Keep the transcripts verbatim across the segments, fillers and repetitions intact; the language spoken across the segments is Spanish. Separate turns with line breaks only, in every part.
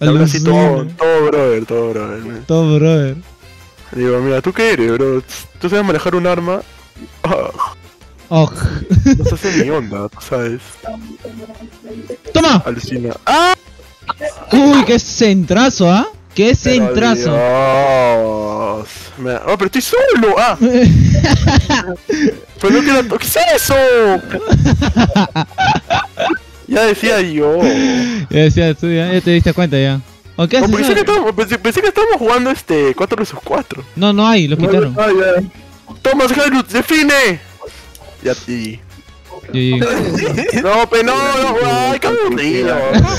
Habla así todo, todo brother, todo brother. Man.
Todo brother.
Digo, mira, ¿tú qué eres, bro? ¿Tú sabes manejar un arma? Oh.
Oh.
No se hace mi onda, tú sabes.
¡Toma!
Alucina. ¡Ah!
Uy, qué centrazo, ¿ah? ¿eh? ¡Qué centrazo!
Dios. Me... Oh, pero estoy solo. Ah. Pero no quiero... ¿Qué es eso? Ya decía yo.
Ya decía tú, ya, ya te diste cuenta ya. ¿O qué
Oh,
haces?
pensé, que estábamos, pensé, pensé que estábamos jugando este cuatro versus cuatro.
No, no hay, lo quitaron.
No, ya. Thomas Hairut, define. Ya, y...
Y...
No, pero no, no, ay, qué aburrido.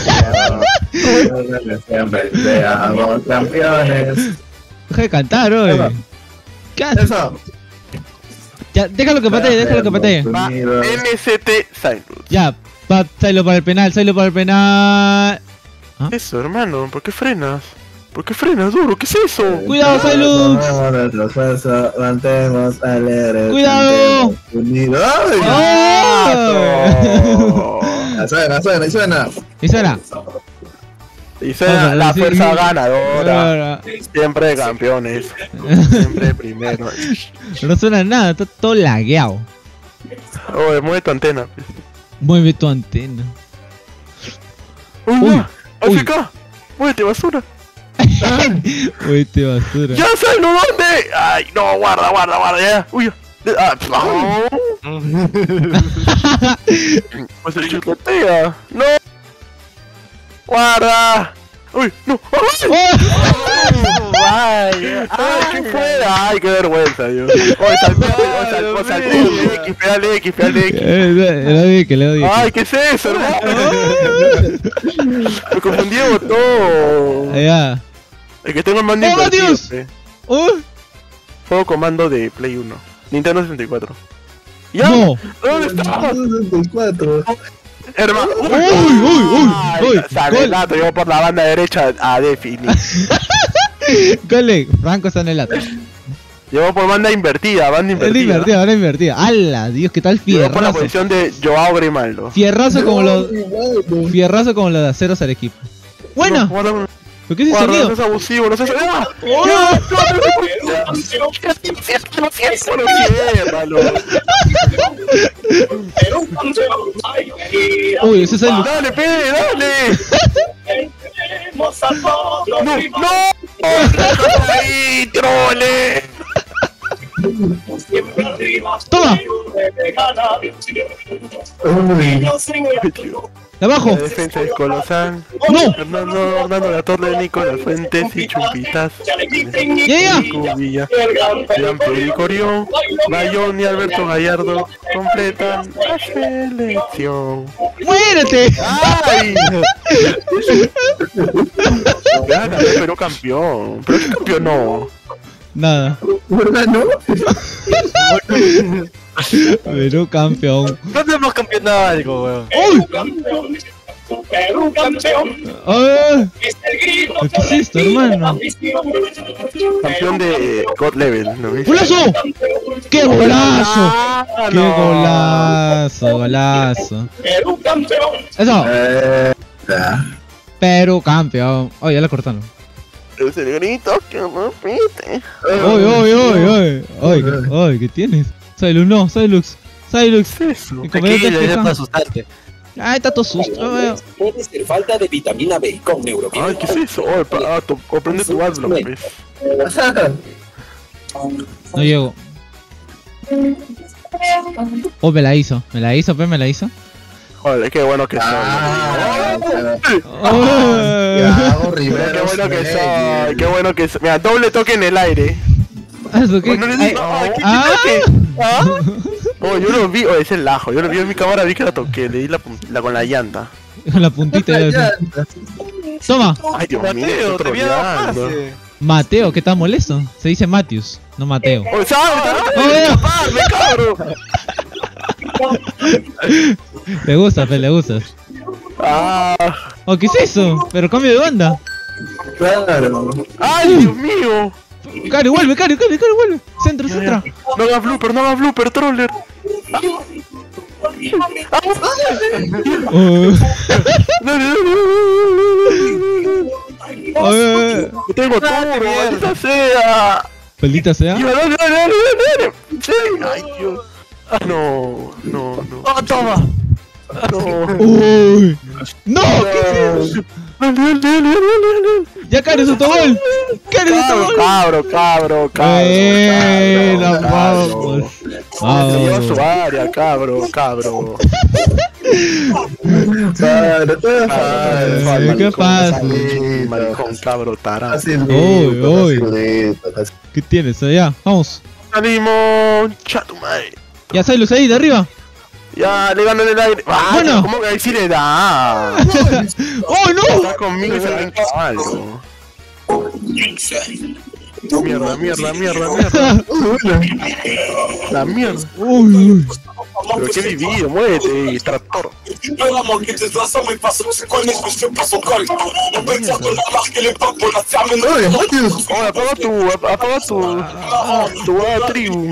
Siempre seamos campeones.
Deja de cantar, oye. ¿Qué haces?
Eso.
Ya, déjalo que patee, déjalo que patee.
Va, M C T Hairut.
Ya, va, Silo para el penal, Silo para el penal. ¿Ah?
Eso, hermano, ¿por qué frenas? ¿Por qué frenas, duro? ¿Qué es eso?
Cuidado, Silux.
Nuestro esfuerzo, mantemos alegres.
Cuidado.
Unidos.
¡Oh!
¡Ay! Suena, suena, suena.
Y suena.
Y suena
Oh,
la
sí.
fuerza ganadora.
Ahora.
Siempre campeones. Siempre primero.
No suena nada, está todo lagueado.
Oye, mueve tu antena.
Mueve tu antena.
Uy,
Uy,
ya.
uy.
A F K. Muévete, basura.
Uy, te basura.
¡Ya sé no dónde! ¡Ay, no! Guarda, guarda, guarda, ya. Uy, ya. Ah, no. Pues el chicotea. ¡No! ¡Guarda! ¡Uy, no! ¡Ay! ¡Ay, qué fue! ¡Ay, qué vergüenza, Dios! ¡Oye, salté! ¡Oye, salté! ¡Oye, salté! ¡X! ¡Pégale X! ¡Pégale X!
Le doy que le doy.
¡Ay, qué es eso, hermano! Me confundí de botón.
Ya.
El que tengo el mando
¡Oh,
invertido,
Dios!
pe.
¡Oh!
Juego comando de Play uno. Nintendo sesenta y cuatro. ¡Ya!
No.
¿Dónde estás?
sesenta y cuatro.
Hermano.
¡Uy, uy, uy! uy.
Sale
Gol.
el lato, yo por la banda derecha a definir.
Cole, Franco está en el lato.
Llevo por banda invertida, banda
Es
invertida.
invertida, ahora invertida. ¡Hala! Dios, qué tal
Llevo por la
fierrazo.
posición de Joao Grimaldo.
Fierrazo como los. Fierrazo como los de aceros al equipo. ¡Buena!
No, guarda,
¿Por qué ese
guarda, no
sonido?
seas abusivo, no seas... ¡Ah!
¡Oh!
¡No ciérralo!
Uy, ese es el.
¡Dale, pe! ¡Dale! ¡No! ¡No! ¡Ahí, trole!
¡Toma! ¡De abajo!
La defensa es colosal.
¡No!
Fernando, Hernando La Torre, Nicolás Fuentes y Chumpitas.
¡Ya, ya!
Villa, Jean Pierre Corión, Bayón y Alberto Gallardo completan la selección.
¡Muérete!
¡Ay! Gana, pero campeón. ¿Pero qué campeón no?
Nada.
¿Verdad, no?
Pero campeón.
No tenemos campeonato algo, weón.
¡Uy!
Perú campeón.
¡Ah!
Es el grito.
¿Qué es esto, hermano?
Campeón de eh, God Level, ¿no ves?
¡Golazo! ¡Qué golazo!
Ah,
¡Qué
no.
golazo! Golazo.
Perú campeón.
Eso.
Eh, ya.
Perú campeón. Oh, ya la cortaron.
Es el grito que repite.
¡Oy, oy, oy, oy! ¡Oy, oy! ¿Qué tienes? Silux, no, Silux. Silux.
¿Qué es eso?
Mi comedor
Tranquilo, ya
despeja.
para asustarte.
Ay, está todo susto, weón.
Puede ser falta de vitamina B con neuroquímica.
Ay, ¿qué es eso? Oh, pa- ah, to- oh, prende tu adblock, pues.
No llego. Oh, me la hizo. Me la hizo, pe, me la hizo.
Joder, qué bueno que soy.
Ah,
Oh.
ya,
Qué
Rivera.
bueno que soy, qué bueno que soy. Mira, doble toque en el aire.
Ah, ¿eso qué?
Oh, no le
Ay,
digo. Ay, ¿qué
ah.
toque? ¿Ah? Oh, yo lo vi, oh, es el ajo. Yo lo vi en mi cámara, vi que la toqué, le di la, pun- la con la llanta.
Con la puntita ya. Toma.
Ay, Dios mío,
Mateo,
estoy
te había dado
troleando.
pase.
Mateo, ¿qué tan molesto? Se dice Matthews, no Mateo.
Oh, ¿sabes?
Oh,
¡Voy a
veo.
escaparme, cabrón!
Le gusta, pe, le gusta.
Ah,
Oh, ¿qué es eso? Pero cambio de banda.
Claro.
¡ay, Dios mío!
Cari, vuelve, Cari, Cari, Cari, vuelve. Centro, centro.
No hagas blooper, no hagas blooper, troller.
Oh.
Dale, dale, dale.
Ay,
¡Que tengo turbo! ¡Maldita sea!
Maldita sea.
¡Ya, dale, dale, dale, dale! Sí. ¡Ay, Dios! Ah, no, no, no.
¡Oh, toma!
No.
Uy. ¡No! ¿Qué es eso?
Dale, dale, dale, dale, dale.
¡Ya Karen autogol! ¡Karen autogol!
Cabro, cabro, cabro.
Buena,
cabro,
vamos.
cabro. Se lleva su
Vamos.
área, cabro, cabro.
Claro, todo es
Ay,
Ay, ¿qué pasa?
Sí, maricón, cabro, tarado.
Uy, uy. ¿Qué tienes allá? Vamos.
Salimos, chato madre.
Ya, Silux ahí, de arriba.
Ya, le gano en el aire. Ah,
Bueno.
¿cómo que ahí sí le da?
¡Oh, no!
Está conmigo y se ven algo. Mierda, mierda, mierda, mierda. La mierda.
Uy, uy.
Pero qué vivido, muévete, tractor.
Oye, Matius.
Oh, apaga tu, apaga tu, tu buena tribu.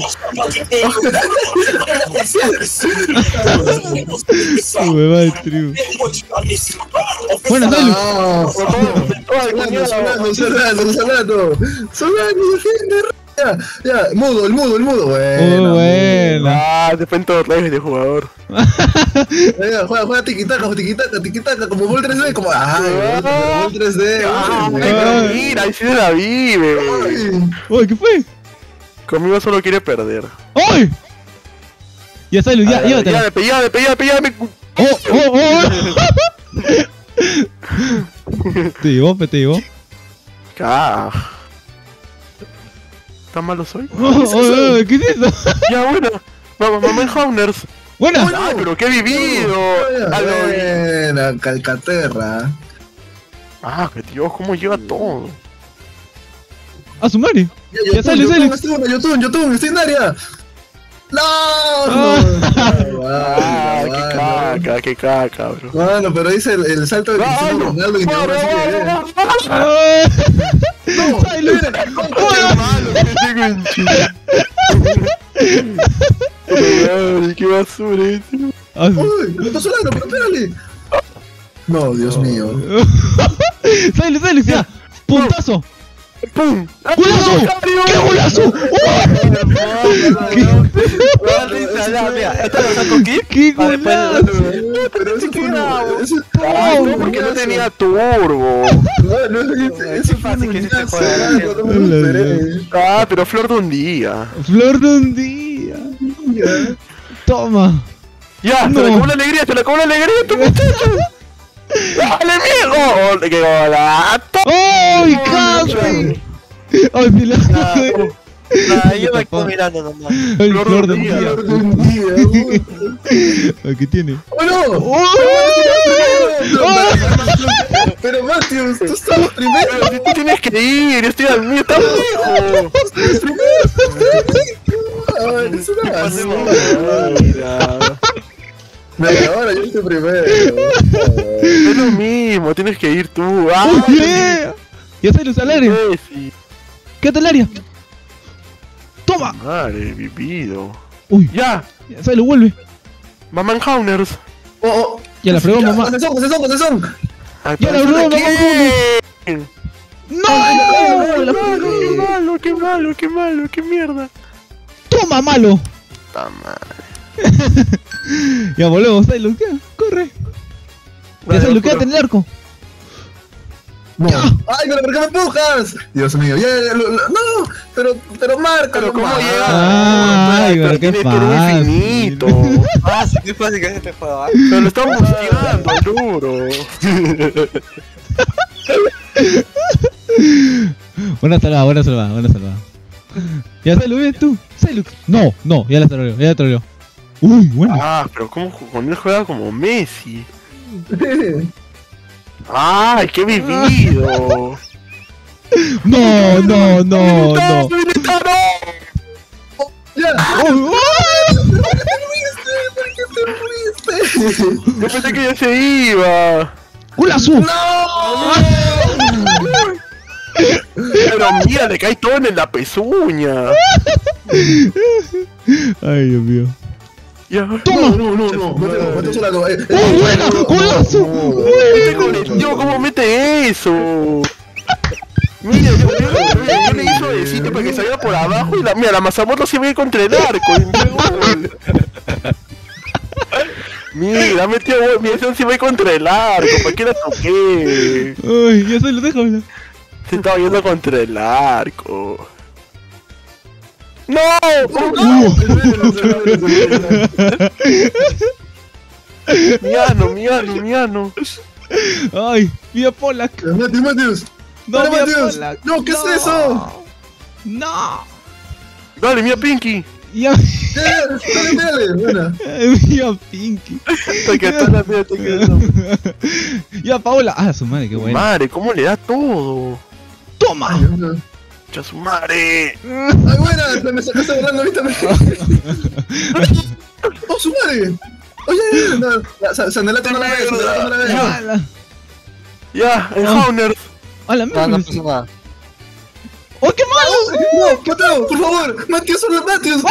Uy, me va de tribu. Bueno, Silux.
No. Solano, Solano, Solano, Solano. Solano, defiende. Ya, ya, mudo, el mudo, el mudo.
Muy
Bueno.
bueno.
Ah, depende de los reyes de jugador.
Venga, juega, juega tiquitaca, tiquitaca, tiquitaca, como Vol tres D, como. Ay, como Vol tres D.
Ah,
Vol
pero
tres D.
mira, ahí sí se la vive.
Ay.
Uy, ¿qué fue?
Conmigo solo quiere perder.
¡Uy! Ya, Silux, ya, llévatela.
Ya, pellame, pellame, pellame.
¡Oh, oh, oh! Te llevó, te llevó.
Ah. ¿Tan malo soy?
Oh, oh, oh, ¿qué es eso?
Ya, bueno. Vamos, mamá en Hauners.
Buena.
Ay, pero qué vivido. Ah, no,
Buena, Calcaterra.
Ah, que Dios, cómo llega todo.
A su madre.
Ya,
Ya sale, sale.
Yotun, Yotun, Yotun, estoy en área. ¡No!
Ah, qué caca, qué caca, bro.
Bueno, pero dice el, el salto de Cristiano Ronaldo y Neymar así que bien.
Ah.
No,
Silux.
Qué malo que tengo en Chile. Ay, qué basura ese.
A su-
Uy, me pasó algo, pero espérale. No, Dios mío.
Silux, Silux, ya. Puntazo.
¡Pum!
¡Golazo! ¡Qué golazo! ¡Qué golazo!
Pero eso fue un- eso-
Ay, no,
un
porque no
golazo.
tenía turbo.
No, no, ese- eso fue un golazo, no me lo esperé.
Ah, pero flor de un día.
Flor de un día. Toma.
Ya,
No.
se le acabó la alegría, se le acabó la alegría a tu muchacho. ¡Dale, mijo! ¡Qué golazo!
¡Ay, casi! ¡Ay, me la joder!
Nah, yo me quedo mirando nomás.
¡Ay, flor de un día!
Flor de un día, uy.
Ay, ¿qué tiene?
¡Oh, no!
¡Oh!
Pero Matius, tú estabas primero.
Pero si tú tienes que ir, estoy al mío, está lejos.
Ay, es una basura. Venga, ahora yo estoy primero.
Es lo mismo, tienes que ir tú.
¡Oh,
¡Ah!
yeah! Ya sale al área.
Sí.
Quédate al área. ¡Toma!
Madre, vivido.
¡Uy!
Ya,
Ya sale, vuelve.
mamá en Hauners.
Oh, oh.
Ya la fregó, mamá.
José Son, José Son, José Son.
Ay,
Ya la
pero
broma,
¿de quién?
¡No!
Qué
La
malo,
fregué.
qué malo, qué malo, qué malo, qué mierda.
¡Toma, malo!
Puta madre.
Ya volvemos, Silux, ya, corre. Ya
Dale,
Silux,
oscuro.
quédate en el arco.
No. Ay, pero ¿por qué me empujas? Dios mío, ya, ya, lo- lo- no, pero, pero marca.
Pero ¿cómo llega?
Ay, pero qué
tiene que ir
fácil.
infinito.
Ah, sí, qué fácil que es este juego. ¿ah?
Pero lo están buscando, al duro.
Buena salvada, buena salvada, buena salvada. Ya Silux, ven tú. Silux. No, no, ya la troleó, ya la troleó. Uy, bueno.
Ah, pero ¿cómo ju- con él juega como Messi? ¡Ay, qué vivido!
No, no, no, no.
Ya.
Uy, uy.
¿Por qué te fuiste?
Yo pensé que ya se iba.
¡Golazo!
Pero mira, le cae todo en la pezuña.
Ay, Dios mío.
Ya.
¡Toma!
No, no, no, Mateo, Mateo Solano, eh,
¡Oh,
eh,
buena!
no,
¡Golazo!
no.
Este colectivo, ¿cómo mete eso? Mira, yo, yo, yo, yo le hice de sitio para que salga por abajo y la, mira, la Masamoto se ve contra el arco. Y metió gol. Mira, metió gol, mira, ese se ve contra el arco, ¿para qué la toqué?
Uy, ya se lo dejo hablar.
Se estaba yendo contra el arco. ¡No! Miano, miano, miano.
Ay, mira Polak.
Matius, Matius.
No,
Dale,
mira
Matius.
Polak.
No, ¿qué es eso?
No.
Dale, mira Pinky.
Ya,
Ya, dale, dale, buena.
mira Pinky.
Te quedó la mía, te quedó.
Ya Paola. Ah, su madre, qué bueno.
Madre, ¿cómo le da todo?
Toma.
¡Ya su madre!
Ay, buena, se me sacaste volando ahorita. ¡Oh, su madre! Oye, no, la sa- Sanelato no la ve, Sanelato no la ve.
Ala.
Ya, el Hauner.
A la
No, no
mierda.
pasa nada.
¡Oh, qué malo!
No, Mateo, por favor, Matius, solo Matius.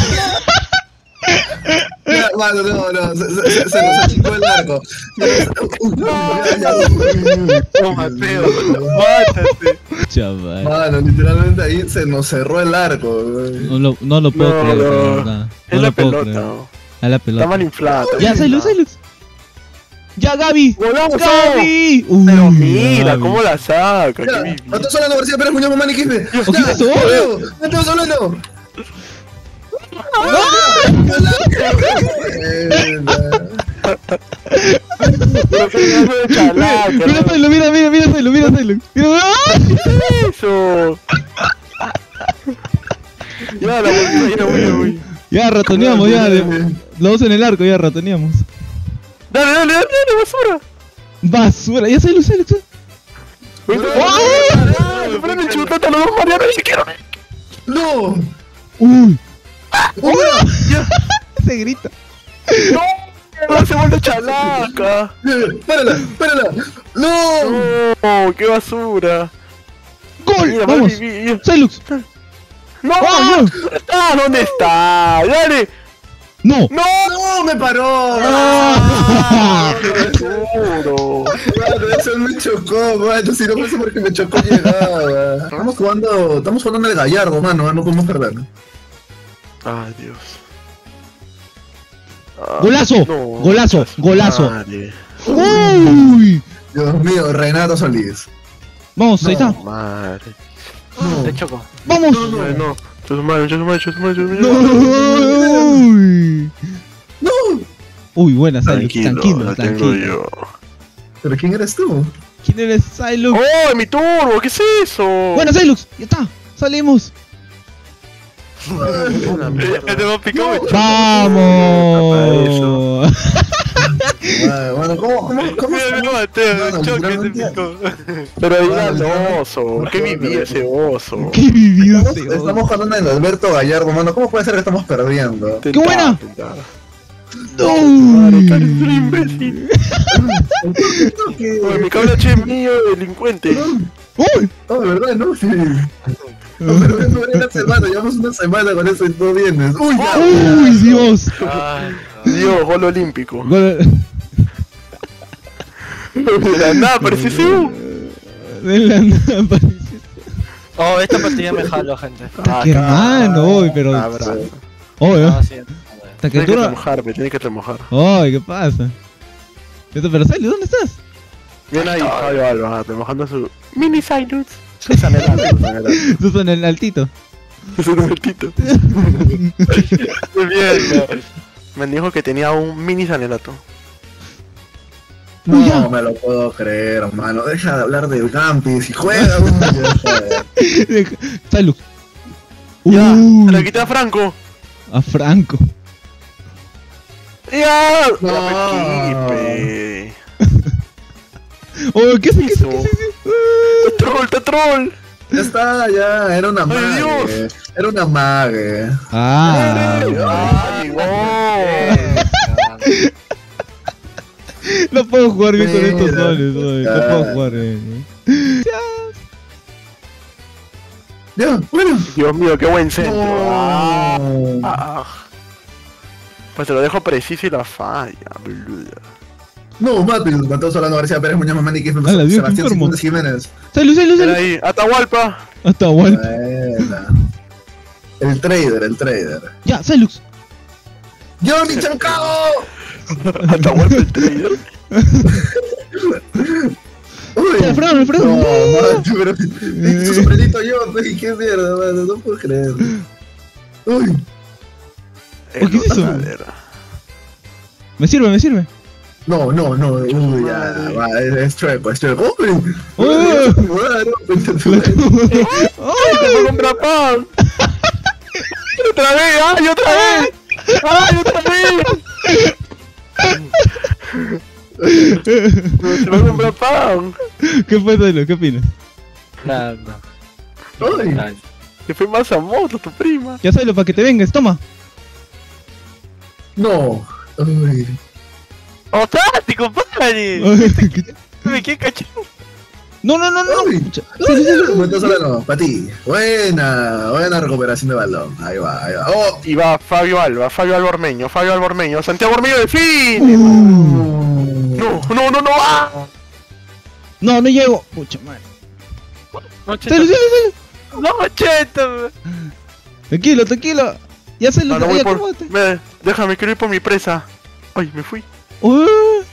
Ya, mano, no, no, se, se, se, se nos achicó el arco. Uy, ya, ya, ya.
No, Mateo, mátate.
Chaval.
Mano, literalmente ahí se nos cerró el arco. güey.
No lo, no lo puedo
No,
creer, de
no.
verdad.
Es
No
la
lo puedo
pelota.
creer.
no.
A la pelota.
Está mal inflada.
Ya, Silux, Silux. Ya, Gaby.
¡Golazo!
Gaby. Uy,
Pero mira,
Gaby.
¿cómo la saca?
Ya,
Qué
Mateo Solano, García Pérez, Muñoz, Mamani, Quispe.
¿O qué pasó?
Mateo, Mateo Solano.
Pero qué pedazo de chalaca,
Mira,
¿no?
Silux, mira, mira, mira, Silux, mira, Silux. Mira, ¡ah!
Eso. Ya, la voy, ya, voy, ya, voy.
Ya, ratoneamos, ya. de- Los dos en el arco, ya ratoneamos.
Dale, dale, dale, dale, basura.
Basura, ya Silux, Silux.
¡Oh! ¡Espérame, el chutata, los dos Mariano, ni siquiera!
No.
Uy,
¡Oh, mira!
se grita.
¡No! ¡No se vuelve chalaca!
¡Párala! ¡Párala! ¡No!
¡No! ¡Qué basura!
¡Gol!
Mira,
¡Vamos!
Mari, mira.
¡Silux!
¡No!
¡Ah!
¡Ah! ¿Dónde está? ¡Dale!
¡No!
¡No!
¡No! ¡Me paró!
¡Ah! ¡Qué duro!
Mano, eso me chocó, mano. Si no fuese porque me chocó llegaba. Estamos jugando, estamos jugando en el Gallardo, mano. No podemos perder.
¡Ay, Dios! Ah,
¡Golazo!
no,
¡Golazo!
su
¡Golazo!
madre.
¡Uy!
Dios mío, Renato Solís.
Vamos, ahí está.
Madre.
Te choco.
¡Vamos!
No, no. Chu su madre, chu su madre, chu su madre, chu su
No.
madre.
Uy.
¡No!
Uy, buena, Silux.
Tranquilo,
Tranquilo,
la tengo
tranquilo.
yo.
¿Pero quién eres tú?
¿Quién eres, Silux?
¡Oh, mi turbo! ¿Qué es eso?
Bueno, Silux, ya está. Salimos.
¿Qué te va a picar?
¡Vamos!
Ah, bueno, ¿cómo, cómo, cómo?
Mira, mira, Mateo,
No,
el choque te
literalmente-
picó. Pero ahí era el oso. ¿Qué vivía ese oso?
¡Qué vivido
Estamos,
ese
estamos
oso!
jugando en el Alberto Gallardo, mano. ¿Cómo puede ser que estamos perdiendo?
¡Qué buena!
Madre,
¡Uy!
eres un imbécil. Oye, mi cabra che es mío, delincuente.
¡Uy!
No, de verdad, no, sí. No, pero eso era una semana, llevamos una semana con eso y todo vienes. ¡Uy, ya!
¡Uy, Dios!
Ay,
Dios, gol olímpico.
Gol-
De la nada, parece Siu.
De la nada apareció.
oh, esta partida me jalo, gente.
¡Qué hermano! Uy, pero.
Abrazo.
¡Uy!
Ah, sí.
Hasta que
Tienes que
dura.
remojarme, tienes que remojar.
¡Ay, qué pasa! Esto, pero Silux, ¿dónde estás?
Bien ahí, Fabio Alba, remojando su mini Silux. Su sanelato, su sanelato.
Sos en el altito.
Su numertito. Muy bien, me dijo que tenía un mini sanelato.
¡Uy,
No
ya!
me lo puedo creer, hermano. Deja de hablar del Gampis y juega. uy, ya, joder.
Silux.
Ya,
Uy,
se la quité a Franco.
a Franco.
Ya,
No.
la Pequipe.
¡Oh, qué hace, qué hace,
Eso.
qué hace?
Te troll, te troll.
Ya está, ya. Era una
Ay,
mague.
Dios.
Era una mague.
Ah,
Ay, gol.
no puedo jugar bien con estos
Mira,
soles, hoy. No
ah.
puedo jugar bien.
Ya, bueno.
Dios mío, qué buen centro. Ah,
No.
ah. Pues se lo dejo preciso y la falla, boludo.
No, Matrix, Mateo Solano, García Pérez, Muñoz Mamani, que es
Ala, Dios, qué
Sebastián
enfermo.
Cifuentes Jiménez.
Salud, salud,
Era
salud.
ahí, Atahualpa.
Hasta Walt.
Buena. El trader, el trader.
Ya, Salux.
¡Johnny Chancao!
Atahualpa el trader.
Uy.
Ya, Alfredo, Alfredo.
No,
No.
macho, pero. Es su sombrerito yo, güey, qué mierda, mano, no puedo creer. Uy.
¿Por qué es eso? Me sirve, me sirve.
No, no, no, uy, ya,
Madre.
va, es, es chueco, es chueco. ¡Uy!
¡Oh!
¡Uy!
¡Ay, te fue a comprar pan! ¡Otra vez! ¡Ay, otra vez! ¡Ay, otra vez! ¡Se va a comprar pan!
¿Qué fue, Salux? ¿Qué opinas?
Nada, no.
¡Uy!
Nada.
Que fue más a moto, tu prima.
Ya, Salux, para que te vengas, toma.
No. Uy.
¡Otate, compadre!
¿Qué-
Me quedé cachado.
No, no, no, no.
Uy.
Pucha. Salud, salud.
Mateo Solano, para ti. Buena, buena recuperación de balón. Ahí va, ahí va. ¡Oh!
Y va Fabio Alba, Fabio Alba Ormeño, Fabio Alba Ormeño, Santiago Ormeño de fin.
Uh.
No, no, no, no. ¡Ah!
No, no llego. Pucha madre.
No, cheto.
Salud, salud, salud.
No, cheto.
Tranquilo, tranquilo. Ya, Salux,
No, no voy
ya,
por...
acomódate.
Me... Déjame, quiero ir por mi presa. Ay, me fui.
Uh.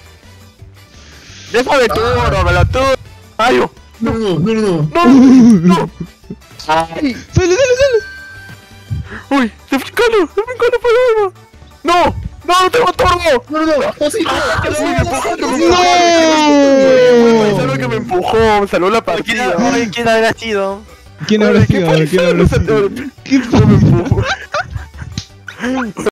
Déjame tú, Rómelo, tú. Ay, oh.
No, no, no, no.
No,
Uh.
no. Ay.
Salud, salud, salud.
Uy, se brincalo, se brincalo por algo. No, no, no tengo torno.
No, no, no. Oh, sí,
Uy, me empujaste, me
¡No!
empujaste. Fue el que me empujó, me salvó la
¿Quién,
partida.
oye, ¿quién habrá sido?
¿Quién
Oye,
habrá
¿qué
sido?
fue?
¿Quién habrá sido?
¿Qué fue? Me empujó.